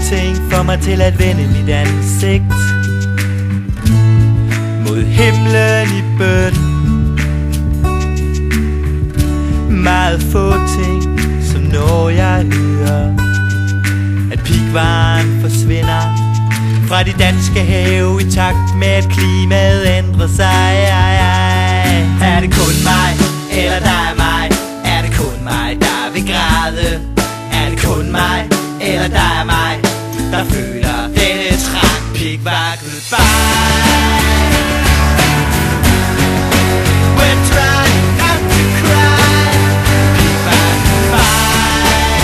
ting får mig til at vende mit ansigt mod himlen i bøn. Meget få ting, som når jeg hører at pigvaren forsvinder fra de danske have i takt med at klimaet ændrer sig. Er det kun mig, eller der er mig? Er det kun mig, der vil græde? Er det kun mig, eller der er mig, der føler denne trang? Pigvar goodbye. We're trying not to cry. Pigvar goodbye.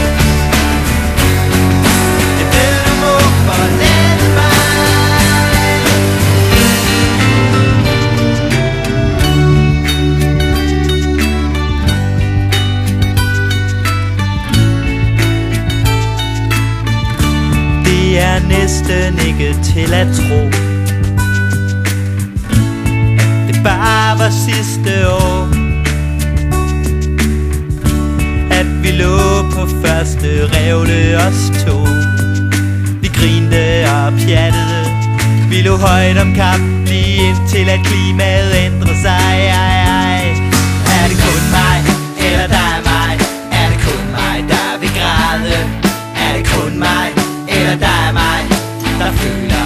Jeg ved du må forlade mig. Det er næsten ikke til at tro, at det bare var sidste år, at vi lå på første revle os to. Vi grinte og pjattede, vi lå højt om kap, lige indtil at klimaet ændrer sig. Er det kun mig, eller der er mig? Er det kun mig, der vil græde? Er det kun mig, eller der er mig, der føler